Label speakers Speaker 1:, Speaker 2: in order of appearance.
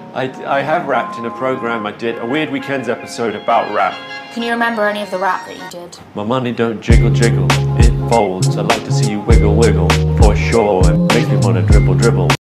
Speaker 1: I have rapped in a program I did, a Weird Weekends episode about rap.
Speaker 2: Can you remember any of the rap that you did?
Speaker 1: My money don't jiggle jiggle, it folds. I like to see you wiggle wiggle, for sure. It makes me wanna dribble dribble.